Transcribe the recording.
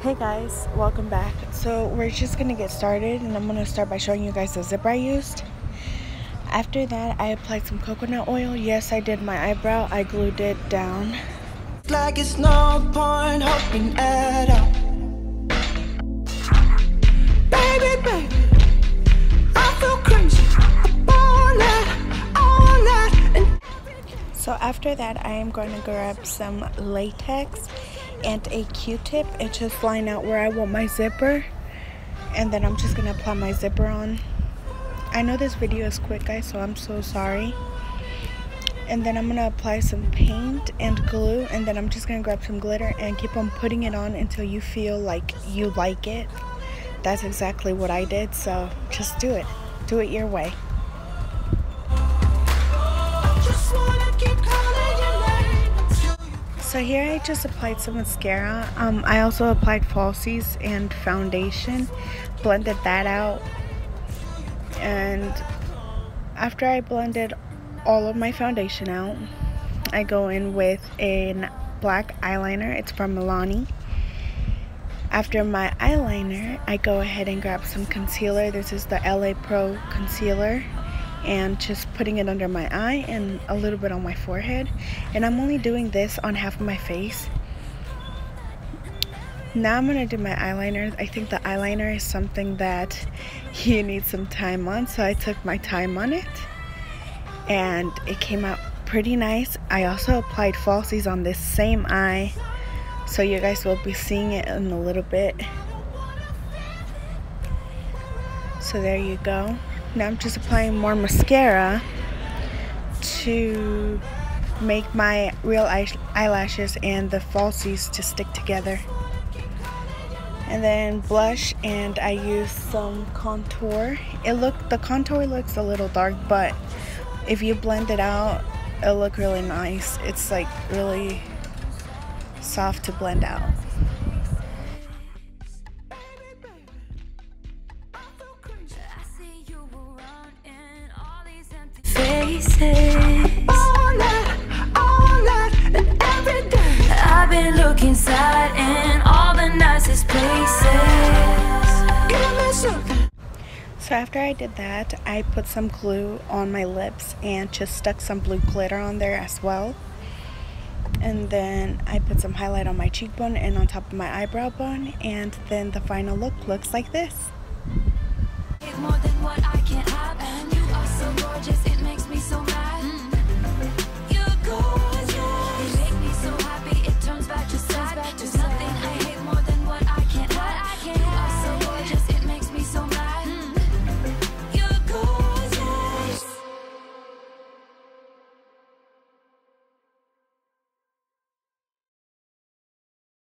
Hey guys, welcome back. So we're just gonna get started, and I'm gonna start by showing you guys the zipper I used. After that, I applied some coconut oil. Yes, I did my eyebrow. I glued it down. Like it's no point hoping at all. Baby, baby, I feel crazy. All that, and so after that, I am going to grab some latex and a Q-tip and just line out where I want my zipper, and then I'm just gonna apply my zipper on. I know this video is quick, guys, so I'm so sorry. And then I'm gonna apply some paint and glue, and then I'm just gonna grab some glitter and keep on putting it on until you feel like you like it. That's exactly what I did, so just do it your way. just wanna keep calling your name. So here I just applied some mascara. I also applied falsies and foundation, blended that out, and after I blended all of my foundation out, I go in with a black eyeliner. It's from Milani. After my eyeliner, I go ahead and grab some concealer. This is the LA Pro concealer, and just putting it under my eye and a little bit on my forehead, and I'm only doing this on half of my face. Now I'm gonna do my eyeliner. I think the eyeliner is something that you need some time on, so I took my time on it and it came out pretty nice. I also applied falsies on this same eye, so you guys will be seeing it in a little bit. So there you go. Now I'm just applying more mascara to make my real eyelashes and the falsies to stick together. And then blush, and I use some contour. The contour looks a little dark, but if you blend it out, it'll look really nice. It's like really soft to blend out. All that, and every day I've been looking inside in all the nicest places. give me something. So after I did that, I put some glue on my lips and just stuck some blue glitter on there as well. And then I put some highlight on my cheekbone and on top of my eyebrow bone, and then the final look looks like this. More than what I can have.